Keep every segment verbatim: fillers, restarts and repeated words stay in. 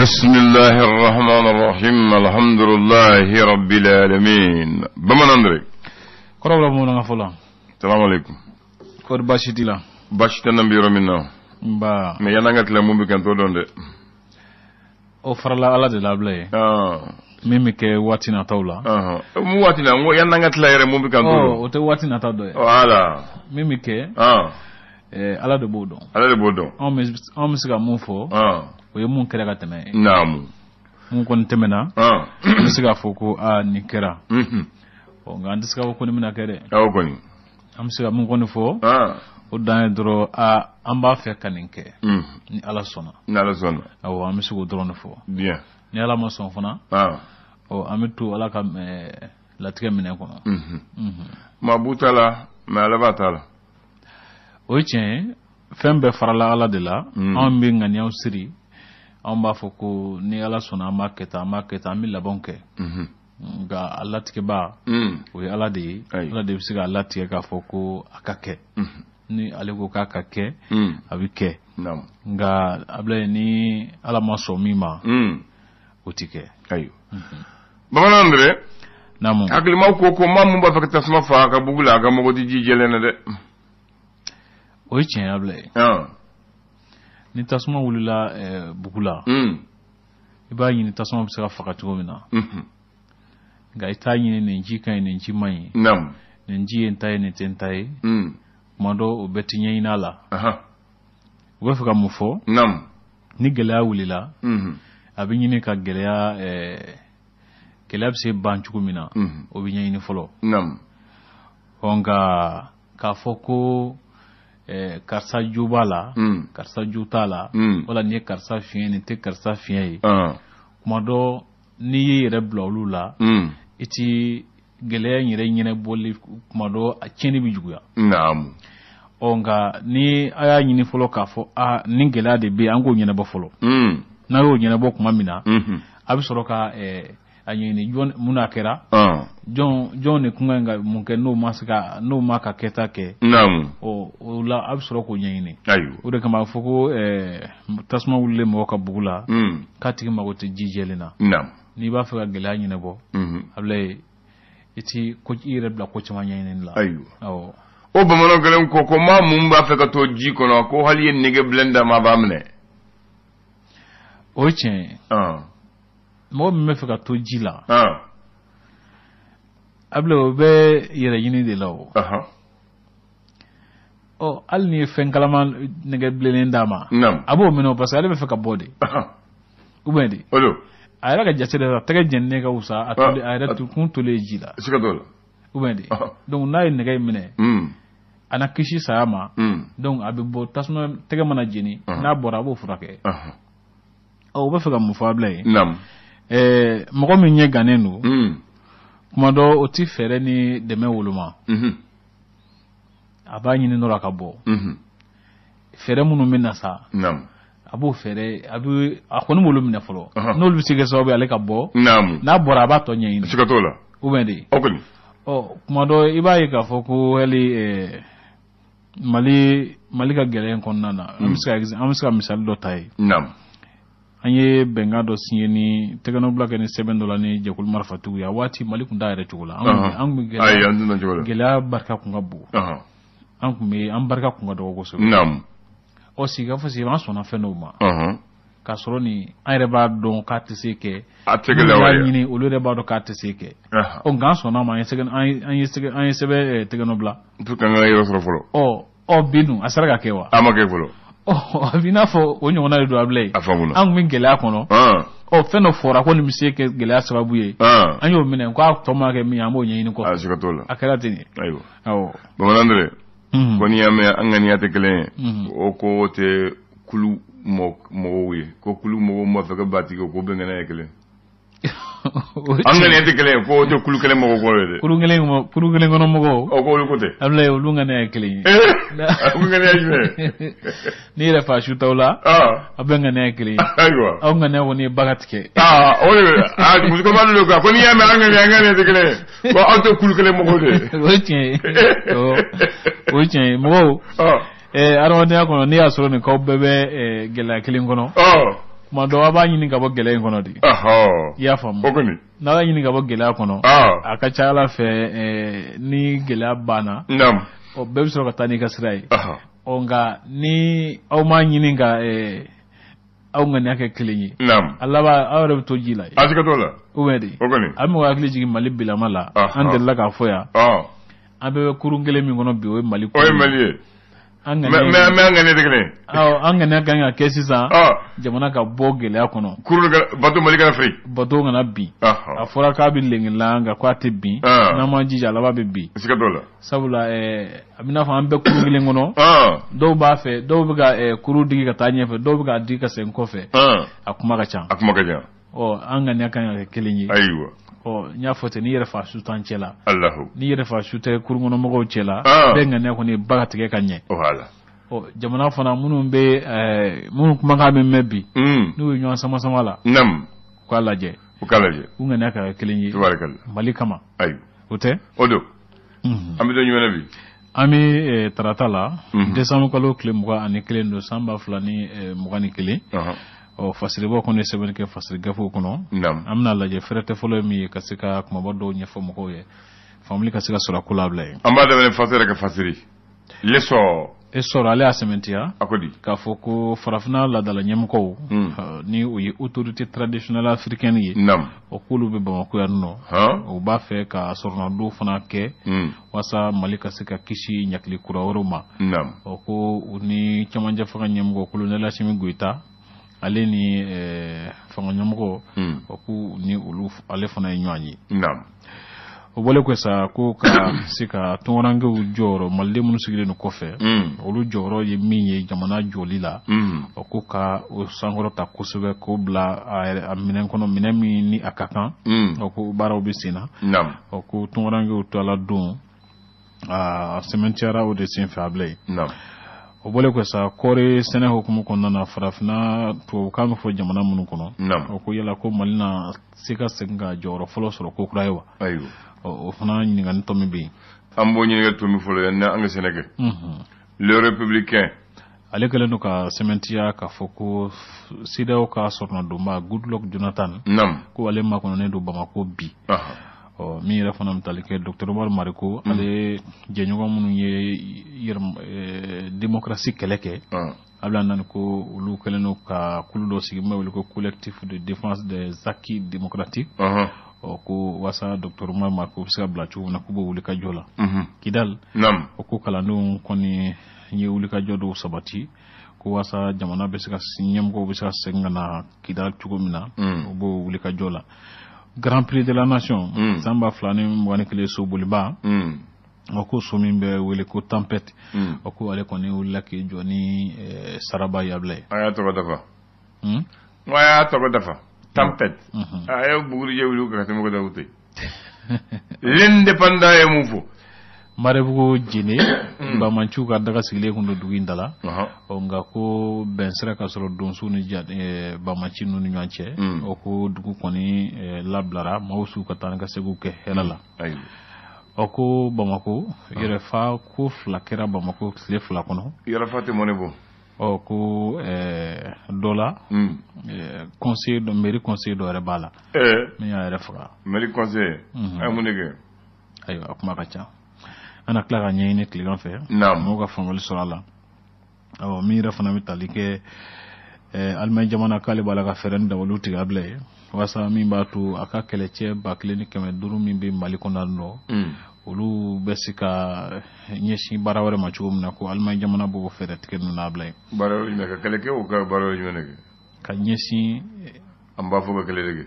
بسم الله الرحمن الرحيم الحمد لله رب العالمين بمن أندري كرابلا مونا غفلا السلام عليكم كور باشيتي لا باشيتي نمبيرو منا با مي يانغات لا مومبي كان تو دوندé o farala ala de la blé ah mimi ke watina tawla ah mu watina mo yanangat la yere moombi kan to oh o te watina tawdo voilà mimi ke ah eh ala de bodo ala de bodo on mis on misiga mun fo ah o ye mun kera gatame namu mun kon temena ah misiga fo ko a nikera mhm o ngandi siga ko ni mina kere aw koni am siga mun kon fo ah o dan dro a amba fe kaninke mhm ni ala sona ni ala sona aw am sigo dro fo bien ni ala mo son fona ah o amitu ala kam eh, latige mine kono mhm mhm ma butala ma ala batala o tien fembe farala ala de la on bi ngani on siri on ba foko ni ala sona market market mi labonke mhm ga ala tike ba mhm o ala de ala de siga ala tike ka foko akake mhm ni ale ko ka kake mhm abike nam ga able ni ala maso mima mhm otike ayo bamana andre namu akli ma ko ko mam ba fakta sama fa ka bugula ga mo di jijele na de o tien able ah ni tasuma wulila eh, bugula mhm iba yini tasuma bisa faka tugomina mhm ga ita yini ne nji kan ne nji mai nam ne nji entai ne tentai mhm mado o betinye inala aha o faka mufo nam ni gela wulila mhm abin yini ka gela eh kelab se banchugumina mhm o binya yini folo nam onga ka foko eh karsa jubala mhm karsa jutala mhm wala ni karsa fien ni te karsa fien ah mado ni yere blolula mhm iti gele nyire nyine boli mado a cheni bijuya nam onga ni aya nyini folo ka fo a ni gele de be ango nyine bo folo mhm na yo nyine bo kuma mina mhm abi soro ka eh anyini jon munakera ah jon jon ne kunga nga munke no masika no maka keta ke nam o o la abi soro ko nyini ayo o de kama foko eh tasma wulle mo ka bugula mhm katigi mago te jijelina nam ni ba fa gele nyine bo mhm able iti ko ire bla ko chama nyini la ayo o o bamana gelen ko ko ma mum ba fa ka to ji kono ko hal yen nege blender ma bamne o chen ah mo me fa ka to jila ah able o be yere yini de lawo aha o al ni fen kalama nege blender ma nam abo meno parce que ale be fa ka bode aha ubendi olo ayra ga jate da tege jenne ka usa atule ayra tu kun tole jila sika dola ubendi donc nay nege mine mhm ana kishi sama mhm donc abibo tasma tege mana jini na bora bo furake aha o be fa ka mu fa blay nam eh mo ko mi nye ganenu mhm kuma do o ti fere ni deme wuluma mhm abanyi ni nora ka bo mhm fere munu minna sa nam abu fere abu akoni wulum ne folo no lu sige so be ale ka bo nam na bora ba to nyin sika dola ubendi okuni o kuma do ibaye ka foko heli eh mali mali ka gele kon nana amska amska misal do tay nam anye benga do sieni tegano black ni seven dollars ni jekul marfatu ya wati mali kun daire tugula an an gele ay an dun tugula gele barka kun gabu aha an kun me an barka kun gado go so nam o siga fo siga sona fenoma aha ka soro ni ayre ba don ka tseke ategela wa ya ni olu re ba do ka tseke aha o gan sona ma yesegen an an yesegen an yesebe tegano bla tu kan ga yoro folo o o binu asara kewa amake folo oh abina fo onyo na do ablay afamuna an min gele akono ah o feno fora ko ni miseke gele asababu ye ah anyo mine ko to ma ke mi amo nyi ni ko sika dola akala tini ayo awo bamanandre mhm ko ni ame angani ate kelen Mhm. o ko te kulu mo mo wi ko kulu mo mo fa ka bati ko be ngana kelen angani ate kelen ko te kulu kelen mo ko de kuru ngele mo kuru ngele ngono mo ko o ko lu ko te ablay lu ngane kele eh ngani ajme ni re fa shutawla ah abenga ne kele aywa aw ngane woni bagatke ah o ah mu ko ba lu ko ni ame angani angani ate kelen ko auto kulu kelen mo ko de woche o woche mo ah eh aronde akono ni asoro ni ko bebe eh gela kele ngono oh ma do aba ɲini ka bɔ gɛlɛya in kɔnɔ de Ahɔ. I y'a faamu. O kɔni. N'a b'a ɲini ka bɔ gɛlɛya kɔnɔ. Ah. A ka ca Ala fɛ ni gɛlɛya banna. Naam. Ɔ bɛɛ bɛ sɔrɔ ka taa n'i ka sira ye. Ahɔ. Ɔ nka ni aw m'a ɲini ka aw ŋaniya kɛ kelen ye. Naam. A laban aw yɛrɛ bɛ to ji la. A siga t'o la. O bɛ de. O kɔni. An bɛ hakili jigin Mali bilama la. An delila k'a fɔ yan. Ɔ. An bɛ kurun kelen min kɔnɔ bi o ye Mali. O ye Mali ye. An ŋaniya. Mais mais mais ŋaniya tɛ kelen. Awɔ an ŋaniya kan ka kɛ sisan. Ɔ. Jamana ka bɔ gɛlɛya kɔnɔ. Kurun ka bateau Mali kana firi. Bateau kana bin. Ahɔ. A fɔra k'a bɛ lenginla nka k'a tɛ bin. N'an ma jija a laban bɛ bin. Siga t'o la. Sabula ɛɛ a bɛ n'a fɔ an bɛɛ kurun kelen kɔnɔ. Dɔw b'a fɛ dɔw bɛ ka kurun digi ka taa ɲɛfɛ dɔw bɛ k'a digi ka segin kɔfɛ. A kuma ka ca. A kuma ka ca. Ɔ an ŋaniya kan ka kɛ kelen ye. Ayiwa. Ɔ n y'a fɔ ten n'i yɛrɛ fa su t'an cɛ la. Alahu. N'i yɛrɛ fa su tɛ kurun kɔnɔ mɔgɔw cɛ la. Bɛɛ ŋaniya kɔni ba ka tigɛ ka ɲɛ. Voilà. Ɔ jamana fana minnu bɛ ɛɛ minnu kumakan bɛ mɛn bi. N'u ye ɲɔgɔn sama sama la. Naam. K'a lajɛ. U k'a lajɛ. U ŋaniya ka kɛ kelen ye. Tubaarikala. Mali kama. Ayiwa. O tɛ. O don. An bɛ don jumɛn na bi. An bɛ tarata la. Décembre kalo tile mugan ani kelen don san ba fila ni mugan ni kelen. Ɔ fasiribaw kɔni ye sɛbɛnni kɛ fasiri gafew kɔnɔ. Naam. An bɛna lajɛ fɛrɛ tɛ fɔlɔ ye min ye ka se ka kumaba dɔw ɲɛfɔ mɔgɔw ye. Faamuli ka se ka sɔrɔ a ko la bila yen. An b'a daminɛ fasiri ka fasiri. Lesɔɔ. E sɔrɔ ale y'a sɛmɛntiya. A ko di. K'a fɔ ko farafinna laadala ɲɛmɔgɔw. Ni o ye autorité traditionnelle africaine ye. Naam. O k'olu bɛ Bamako yan nɔ. O b'a fɛ ka sɔrɔnadon fana kɛ. Walasa Mali ka se ka kisi ɲakili kura wɛrɛw ma. Naam. O ko u ni cɛmancɛ fanga ɲɛmɔgɔ colonel Asimi Goïta. Ale ni fanga ɲɛmɔgɔ. O k'u ni olu ale fana ye ɲɔgɔn ye. Naam. O bɔlen kɔ sa ko ka se ka tɔngorankew jɔyɔrɔ maliden minnu sigilen don kɔfɛ. Olu jɔyɔrɔ ye min ye jamana jɔli la. O ko ka o sankɔrɔta kosɛbɛ k'o bila a minɛn kɔnɔ minɛn min ni a ka kan. O ko baaraw bɛ sen na. O ko tɔngorankew to ala don a sɛmɛntiyara o de sen fɛ a bila yen. O bɔlen kɔ sa kɔɔri sɛnɛ hukumu kɔnɔna na farafinna tubabukan bɛ fɔ jamana minnu kɔnɔ. O ko yala ko Mali na se ka segin ka jɔyɔrɔ fɔlɔ sɔrɔ ko kura ye wa. Ayiwa. O fana ɲininkali tɔ min bɛ yen. An b'o ɲininkali tɔ min fɔlɔ yan n'an ka sɛnɛ kɛ. Le républicain. Ale kɛlen don ka sɛmɛntiya k'a fɔ ko C D A O ka sɔrɔnadonba Goodluck Jonathan. Naam. Ko ale makɔnɔnen don Bamako bi. Ɔ min yɛrɛ fana bɛ tali kɛ Docteur Umaru Mariko. Ale jɛɲɔgɔn minnu ye démocratie kɛlɛ kɛ. A bɛ nani ko olu kɛlen don ka kulu dɔ sigi min bɛ wele ko collectif de défense des acquis démocratiques. Ɔ ko walasa Docteur Umaru Mariko bɛ se ka bila cogo min na k'u bɛ wuli ka jɔ la. Kidal. Naam. O ko kalandenw kɔni ye wuli ka jɔ dɔw sabati. Ko walasa jamana bɛ se ka ɲɛmɔgɔw bɛ se ka segin ka na Kidal cogo min na. U b'o wuli ka jɔ la. Grand Prix de la Nation. San ba fila ni mugan ni kelen soboliba. O ko so min bɛ wele ko Tempête. O ko ale kɔni wulila k'i jɔ ni Saraba Yabla ye. A y'a tɔgɔ dafa. A y'a tɔgɔ dafa. Tempête. A ye Buguri wuli ka tɛmɛ ko da ute. L'indépendant ye mun fɔ. Marebugu Jene. Bamanchu ka daga sigilen kun don dugu in da la. Nka ko bɛn sera ka sɔrɔ donso ni Bamanci ninnu ni ɲɔgɔn cɛ. O ko dugu kɔni labilara maaw su ka taa ni ka seginw kɛ hɛrɛ la. O ko Bamako yɛrɛfa ko fila kɛra Bamako tile fila kɔnɔ. Yɛrɛfa tɛ mɔnɛ bɔ. Ɔ ko dɔ la conseil dɔ mairie conseil dɔ yɛrɛ b'a la. Min y'a yɛrɛ faga. Mairie conseil. A ye mun de kɛ. Ayiwa a kuma ka ca. An na tila ka ɲɛɲini tilegan fɛ. Mɔgɔw ka faamuyali sɔrɔ a la. Awɔ min yɛrɛ fana bɛ tali kɛ Alimɛɲi jamana k'ale b'a la ka fɛɛrɛ ni dawaliw tigɛ a bila ye. Walasa min b'a to a ka kɛlɛcɛ ba kelen ni kɛmɛ duuru min bɛ Mali kɔnɔ nɔ. Olu bɛ se ka ɲɛsin baara wɛrɛ ma cogo min na ko Alimɛɲi jamana b'o fɛɛrɛ tigɛ ninnu n'a bila ye. Baara wɛrɛ jumɛn ka kɛlɛ kɛ o ka baara wɛrɛ jumɛn de kɛ. Ka ɲɛsin. An b'a fɔ ka kɛlɛ de kɛ.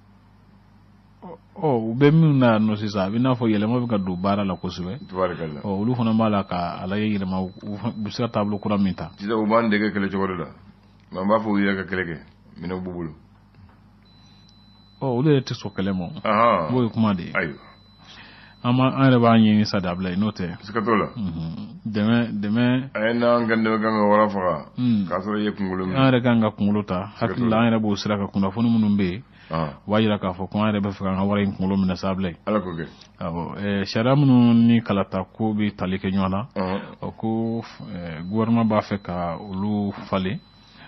Ɔ u bɛ min na nɔ sisan a bɛ n'a fɔ yɛlɛma bɛ ka don baara la kosɛbɛ. Tubaarikala. Ɔ olu fana b'a la ka ala ye yɛlɛma u bɛ se ka taabolo kura min ta. Sisan u b'an dege kɛlɛ cogo de la. Mais an b'a fɔ u yɛrɛ ka kɛlɛ kɛ minɛnw b'u bolo. Ɔ olu yɛrɛ tɛ sɔn kɛlɛ ma. Ahan. N'o ye kuma de ye. Ayiwa. An ma an yɛrɛ b'a ɲɛɲini sa dabila n'o tɛ. Siga t'o la. Dɛmɛ dɛmɛ. A ye n'an ka dɛmɛ kan ka wara faga. K'a sɔrɔ i ye kunkolo minɛ. An yɛrɛ kan ka kunkolo ta. Hakili la an yɛrɛ b'o sira kan kunnafoni minnu bɛ yen. O b'a jira k'a fɔ ko an yɛrɛ bɛ fɛ k'an ka wara in kunkolo minɛ sa bila ye. Ala k'o kɛ. Awɔ sariya minnu ni kalata ko bɛ tali kɛ ɲɔgɔn na. O ko gouvernement b'a fɛ ka olu falen.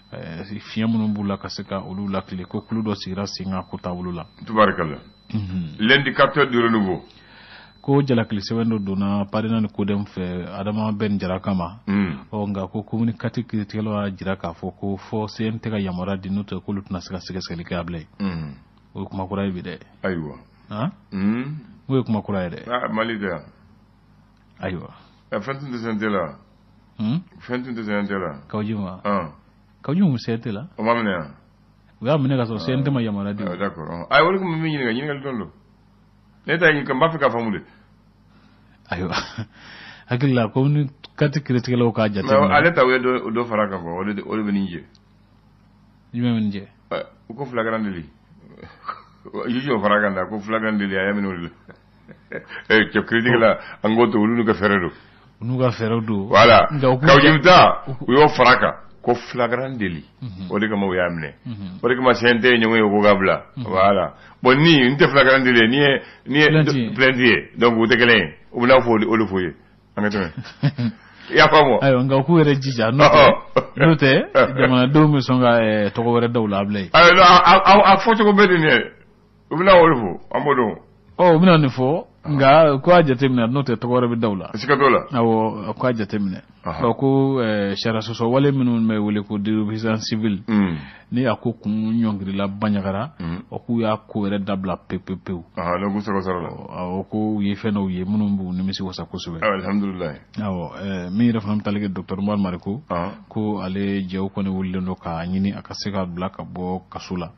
fiɲɛ minnu b'u la ka se ka olu lakile ko kulu dɔ sigira sen kan ko taabolo la. Tubaarikala. L'indicateur du renouveau. Ko jalakili sɛbɛn dɔ donna parina ni kodɛn fɛ Adama Ben Jara kama. Ɔ nka ko communicatif kiiritigɛlaw y'a jira k'a fɔ ko fɔ C N T ka yamaruya di n'o tɛ k'olu tɛna se ka sɛgɛsɛgɛli kɛ a bilen. O ye kuma kura ye bi dɛ. Ayiwa. Han? O ye kuma kura ye dɛ. Ah Mali tɛ yan. Ayiwa. Fɛn tun tɛ C N T la. Fɛn tun tɛ C N T la. Kawji ma. Kawji mun C N T la. O ma minɛ yan. U y'a minɛ ka sɔrɔ C N T ma yamaruya di. D'accord. Ayi olu kun bɛ min ɲininka ɲininkali dɔn don. Ne ta ɲininka n b'a fɛ k'a faamu de. Ayiwa. Hakili la ko ni kati kiiritigɛlaw k'a jate. Ale ta o ye dɔ fara kan kɔ o de o de bɛ nin jɛ. Jumɛn bɛ nin jɛ? U ko flagrant délit. Juge o fara kan da ko flagrant délit a y'a minɛ o de la. Eh cɛ kiiritigɛla an k'o to olu n'u ka fɛɛrɛ don. U n'u ka fɛɛrɛ don. Voilà. Kawuju ta u y'o fara kan ko flagrant délit. O de kama u y'a minɛ. O de kama C N T ye ɲɔgɔn ye o ko k'a bila. Voilà. Bon ni n tɛ flagrant délit ni ye ni ye plainte ye donc u tɛ kelen ye. U bɛna fɔ olu fɔ ye. An ka tɛmɛ. I y'a faamu. Ayiwa nka k'u yɛrɛ jija n'o tɛ n'o tɛ jamanadenw bɛ sɔn ka tɔgɔ wɛrɛ da u la bilen. Ayiwa a fɔcogo bɛ nin ye. U bɛna olu fɔ an b'o dɔn. Ɔ u bɛna nin fɔ nka ko a jateminɛ n'o tɛ tɔgɔ wɛrɛ bɛ da u la. Siga t'o la. Awɔ ko a jateminɛ. Ɔ ko sariya sɔsɔ wale minnu bɛ wele ko désobéissance civile. Ni a ko kun ɲɔngirila Banɲagara. O k'u y'a ko yɛrɛ dabila pewu pewu pewu. Ɔhɔn donc u sago sara la. Awɔ ko u ye fɛn dɔw ye minnu b'u nimisi wasa kosɛbɛ. Alhamdulilayi. Awɔ min yɛrɛ fana bɛ taali kɛ docteur Umaru Mariku. Ko ale jɛw kɔni wulilen don k'a ɲini a ka se ka bila ka bɔ kaso la.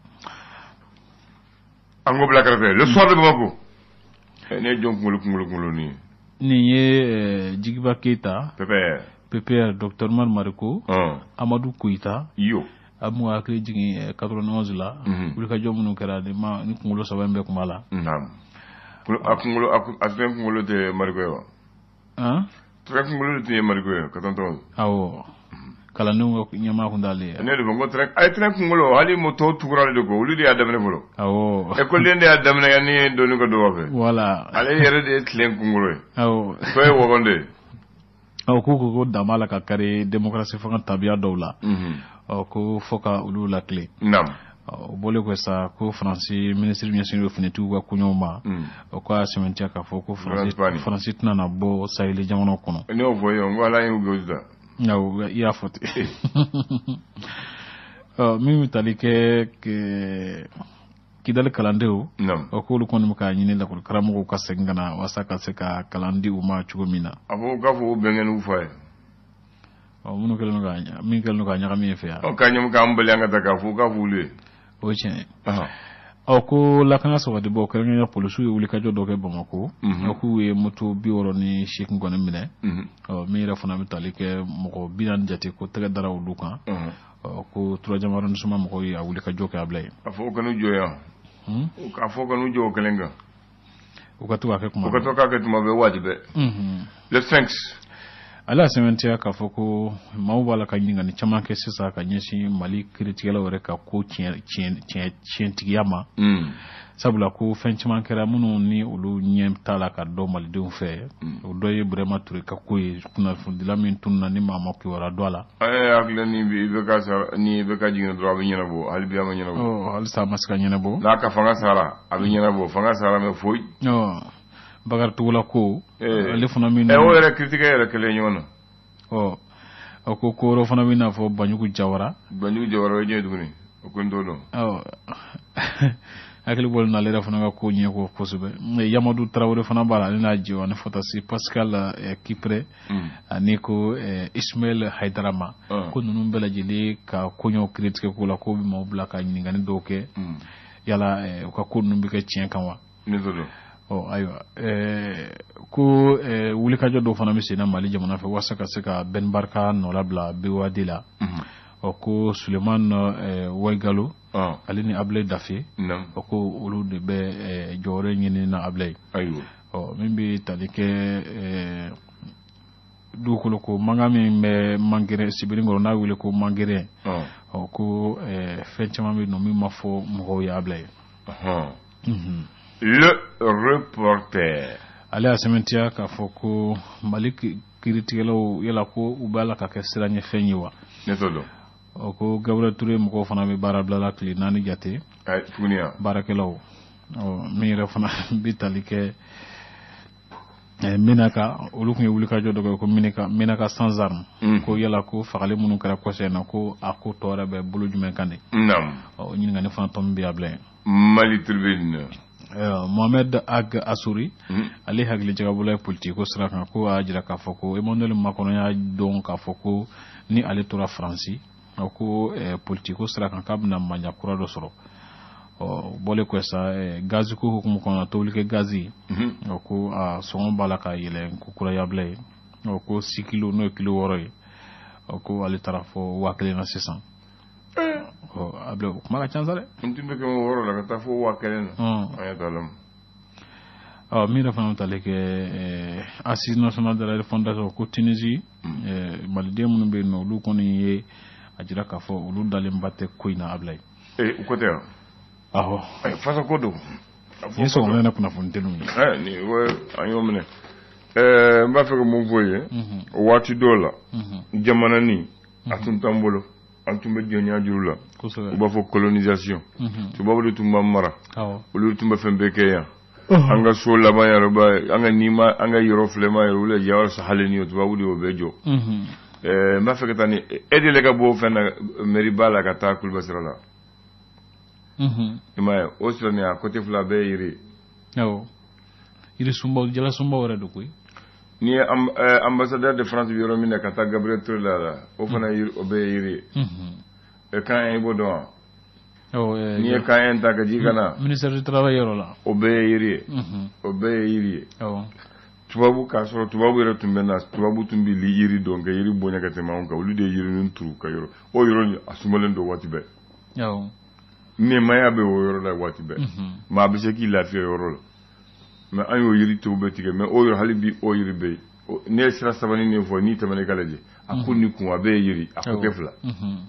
An ko bila kɛrɛfɛ le soir de Bamako. Ne ye jɔn kunkolo kunkolo kunkolo nin ye. Nin ye Jigiba Keyita. P P R. P P R docteur Umaru Mariku. Amadu Koyita. Yo. A m'u hakili jigin quatre-vingt-onze la. Wulikajɔ minnu kɛra ni ma ni kunkolo saba in bɛɛ kun b'a la. Naam. A kunkolo a tun kunkolo tɛ Mariku ye wa? Han? Tɛrɛ kunkolo de tun ye Mariku ye quatre-vingt-onze. Awɔ. Kalandenw ka ɲɛmaa kun t'ale ye. Ne de fɔ n ko tɛrɛ a ye tɛrɛ kunkolo hali moto tugura de ko olu de y'a daminɛ fɔlɔ. Awɔ. École de y'a daminɛ yanni donni ka dɔgɔ fɛ. Voilà. Ale yɛrɛ de ye tilen kunkolo ye. Awɔ. Fɛn ye wɔgɔnde. Awɔ ko ko ko dan b'a la ka kari démocratie fanga tabiya dɔw la. Ɔ ko fɔ ka olu lakile. Naam. O bɔlen kɔ sa ko Faransi ministre ɲɛsinnen don finitigiw ka koɲɛw ma. O ko a sɛmɛntiya k'a fɔ ko Faransi tɛna na bɔ Sahel jamanaw kɔnɔ. Ne y'o fɔ ye n ko ala y'u gɛn sisan. Awɔ i y'a fɔ ten. Ɔ min bɛ tali kɛ Kidali kalandenw. O k'olu kɔni bɛ k'a ɲini lakɔli karamɔgɔw ka segin ka na walasa ka se ka kalan di u ma cogo min na. A ko k'a fɔ o bɛnkɛniw fɔ a ye. Ɔ minnu kɛlen don ka min kɛlen don ka ɲagami ye fɛ yan. Ɔ k'a ɲɛmu k'an bali an ka taa k'a fɔ k'a f'olu ye. O ye tiɲɛ ye. Ɔ ko lakana sabatibaw kɛrɛnkɛrɛnya polisiw ye wulikajɔ dɔ kɛ Bamako. Ɔ k'u ye moto bi wɔɔrɔ ni seegin kɔni minɛ. Ɔ min yɛrɛ fana bɛ tali kɛ mɔgɔ bi naani jate ko tɛgɛ dara olu kan. Ɔ ko troisième arrondissement mɔgɔw ye a wulikajɔ kɛ a bila yen. A fɔ u kan'u jɔ yan. K'a fɔ kan'u jɔ o kelen kan. U ka to k'a kɛ tuma bɛɛ. U ka to k'a kɛ tuma bɛɛ waati bɛɛ. Le cinq. Ale y'a sɛmɛntiya k'a fɔ ko maaw b'a la ka ɲininkali caman kɛ sisan ka ɲɛsin Mali kiiritigɛlaw yɛrɛ ka ko tiɲɛtigiya ma. Sabula ko fɛn caman kɛra minnu ni olu ɲɛ t'a la ka dɔ malidenw fɛ. O dɔ ye Burama Ture ka ko ye kunnafonidila min tununa ni maa ma kibaruya dɔn a la. Ɛɛ hakili ni i bɛ ka sara ni i bɛ ka jigin dɔrɔn a bɛ ɲɛnabɔ hali bi a ma ɲɛnabɔ. Ɔ halisa a ma se ka ɲɛnabɔ. N'a ka fanga sara a bɛ ɲɛnabɔ fanga sara mɛ foyi. Ɔ Bakari Togola ko ale fana min. Ɛ o yɛrɛ kiiritigɛ yɛrɛ kɛlen ɲɔgɔn na. Ɔ a ko ko wɛrɛ fana bɛ n'a fɔ Banjugu Jawara. Banjugu Jawara o ye jumɛn tuguni o ko n t'o dɔn. Ɔ hakili bɔlen n'ale yɛrɛ fana ka ko ɲɛ ko kosɛbɛ. Yamadu Tarawele fana b'a la ale n'a jɛ ani Fatasi Pascal Kipre ani ko Ismaël Haydarama ko ninnu bɛɛ lajɛlen ka koɲɛw kiiritigɛ ko la ko bɛ maaw bila ka ɲininkali dɔw kɛ yala u ka ko ninnu bɛ kɛ tiɲɛ kan wa. Ne t'o dɔn. Ɔ ayiwa ko wulikajɔ dɔw fana bɛ sen na Mali jamana fɛ walasa ka se ka Ben Barka nɔ labila B O A D la. Ɔ ko Sulemani Waigalo ale ni Ablaye Dafe. Ɔ ko olu de bɛ jɔyɔrɔ ɲini na Ablaye. Ayiwa. Ɔ min bɛ tali kɛ dugukolo ko mankan min bɛ Mangere Sibirinkɔrɔ n'a wele ko Mangere. Ɔ ko fɛn caman bɛ yen nɔ min ma fɔ mɔgɔw ye Ablaye. Le reporter. Ale y'a sɛmɛntiya k'a fɔ ko Mali kiiritigɛlaw yala ko u b'a la ka kɛ siranyɛfɛn ye wa. Ne t'o dɔn. o ko Gabriel Touré mɔgɔw fana bɛ baara bila la tile naani jate baarakɛlaw min yɛrɛ fana bɛ tali kɛ Minaka olu kun ye wuli ka jɔ dɔ ko Minaka Minaka sans arme ko yala ko fagali minnu kɛra kɔsɛ na ko a ko tɔɔrɔ bɛ bolo jumɛn kan de naam o ɲininkali fana tɔm bi abla Mali tribune Mohamed Ag Assouri ale hakili jagabolo politique ko sira kan ko a jira k'a fɔ ko Emmanuel Macron y'a dɔn k'a fɔ ko ni ale tora Faransi ko politique ko sira kan k'a bɛna manja kura dɔ sɔrɔ bole ko sa gazi ko hukumu kɔnɔ tobili kɛ gazi ko a sɔngɔ b'a la ka yɛlɛ ko kura yabla ye ko six kilo n'o ye kilo wɔɔrɔ ye ko ale taara fɔ waa kelen na sisan a bila kuma ka ca sa dɛ n tun bɛ kɛ wɔɔrɔ la ka taa fɔ waa kelen na an ye t'a la min yɛrɛ fana tale kɛ Assise nationale de la fondation ko Tunisie maliden minnu bɛ yen nɔ olu kɔni ye a jira k'a fɔ olu dalen ba tɛ ko in na abla ye u ko tɛ yan ahɔ fasa ko don ye sɔgɔma ne kunnafoni telu eh ni wo an y'o minɛ eh n b'a fɛ ka mun fɔ ye o waati dɔw la jamana ni a tun t'an bolo an tun bɛ jɔnya juru la u b'a fɔ colonisation tubabu de tun b'an mara olu tun bɛ fɛn bɛɛ kɛ yan an ka so laban yɛrɛ ba an ka nima an ka yɔrɔ filɛma yɛrɛ olu yawar sahaleni o tubabu de o bɛɛ jɔ eh n b'a fɛ ka taa ni e de le ka bɔ fɛn na mairie ba la ka taa Kulibasira la ima o sirani a côté fila bɛɛ yiri awɔ yiri sumbaw jala sumbaw wɛrɛ do koyi ni ambassadeur de France yɔrɔ min na ka taa Gabriel Touré la o fana o bɛɛ yiri e kan e bo dɔn awɔ ni e kan ta ka ji kana ministère du travail yɔrɔ la o bɛɛ yiri o bɛɛ yiri awɔ tubabu ka sɔrɔ tubabu yɛrɛ tun bɛ na tubabu tun bɛ yiri dɔn ka yiri bonya ka tɛmɛ anw kan olu de yiri ninnu turu ka yɔrɔ o yɔrɔ a sumalen don waati bɛɛ awɔ nɛmaya bɛ o yɔrɔ la waati bɛɛ maa bɛ se k'i lafiya yɔrɔ la mais an y'o yiri tɔw bɛɛ tigɛ mais o yɔrɔ hali bi o yiri bɛ yen ne ye sira sabani nin fɔ n'i tɛmɛna i ka lajɛ a ko ni kun a bɛɛ ye yiri a ko kɛ fila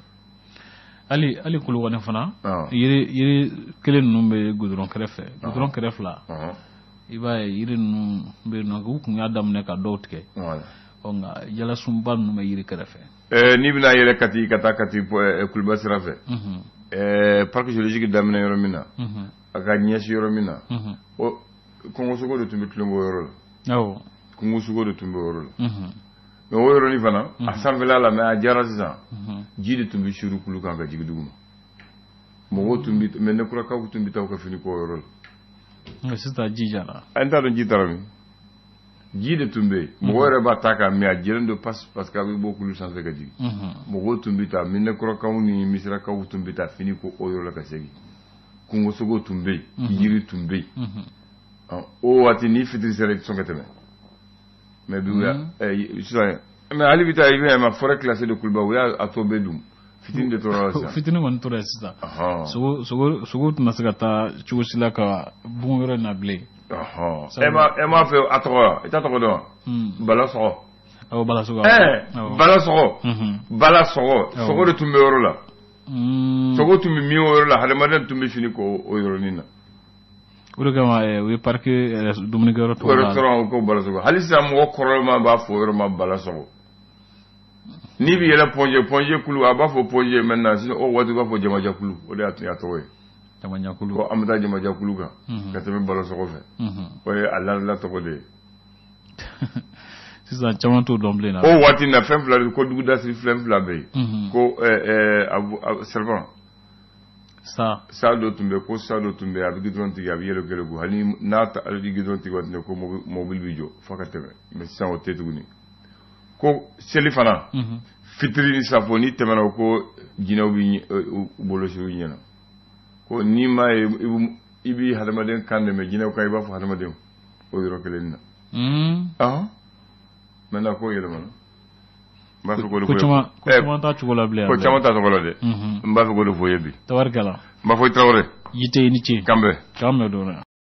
hali hali Kolokani fana yiri yiri kelen ninnu bɛ goudron kɛrɛfɛ goudron kɛrɛ fila i b'a ye yiri ninnu bɛ yen nɔ u kun y'a daminɛ ka dɔw tigɛ nka jalasunba ninnu bɛ yiri kɛrɛfɛ n'i bɛna yɛlɛ Kati ka taa Kati Kulibasira fɛ eh parc géologique daminɛ yɔrɔ min na a ka ɲɛsi yɔrɔ min na o Kungosogo de tun bɛ tilen bɔ yɔrɔ la awɔ Kungosogo de tun bɛ yɔrɔ la mais o yɔrɔnin fana a sanfɛla la mais a jara sisan ji de tun bɛ suru kulu kan ka jigin dugu ma mɔgɔw tun bɛ mais ne kurakaw tun bɛ taa u ka fini kɔ yɔrɔ la mais sisan ji jara an t'a dɔn ji taara min ji de tun bɛ yen mɔgɔ yɛrɛ b'a ta kan mais a jɛlen don parce que a bɛ bɔ kulu sanfɛ ka jigin mɔgɔw tun bɛ taa Minɛkɔrɔkaw ni Misirakaw tun bɛ taa fini ko o yɔrɔ la ka segin Kungosogo tun bɛ yen yiri tun bɛ yen o waati ni fitiri sera i tɛ sɔn ka tɛmɛ mais bi sisan mais hali bi taa i bɛ ma forêt classée de Kuluba o y'a tɔ bɛɛ dun fitini de tora la sisan fitini kɔni tora yen sisan sogo sogo sogo tɛna se ka taa cogo si la ka bugun yɔrɔ in na bilen e m'a fɛ a tɔgɔ i t'a tɔgɔ dɔn Balasɔgɔ awɔ Balasɔgɔ ɛɛ Balasɔgɔ Balasɔgɔ sogo de tun bɛ yɔrɔ la sogo tun bɛ min o yɔrɔ la hadamaden tun bɛ fini ko o yɔrɔnin na o de kama o ye parc dumunikɛyɔrɔ tɔgɔ la restaurant ko Balasɔgɔ hali sisan mɔgɔ kɔrɔlenman b'a fɔ o yɔrɔ ma Balasɔgɔ n'i bɛ yɛlɛ Pɔnjɛ Pɔnjɛ kulu a b'a fɔ Pɔnjɛ maintenant sinon o waati b'a fɔ Jamaja kulu o de y'a tɔgɔ ye Jamaja kulu ko an bɛ taa Jamaja kulu kan ka tɛmɛ Balasɔgɔ fɛ o ye a ladala tɔgɔ de ye sisan caman t'o dɔn bilen na o waati na fɛn fila ko dugudasiri fɛn fila bɛ yen ko serpent sa sa dɔ tun bɛ ko sa dɔ tun bɛ a bɛ gidɔrɔn tigɛ a bɛ yɛlɛ kɛlɛ ko hali n'a ta ale bɛ gidɔrɔn tigɛ waati ko mobili bɛ jɔ fo ka tɛmɛ mais sisan o tɛ tuguni ko seli fana fitiri ni safo ni tɛmɛna ko jinɛw bɛ bolo siri u ɲɛna ko n'i ma ye i b'i hadamaden kan dɛmɛ jinɛw kan i b'a fɔ hadamaden o yɔrɔ kelen na ah maintenant ko yɛlɛmana n b'a fɛ k'o de fɔ ye ko caman t'a cogo la bilen ko caman t'a cogo la dɛ n b'a fɛ k'o de fɔ ye bi tabarikala n b'a fɔ i Tarawele i tɛ i ni ce kan bɛɛ kan bɛɛ dɔn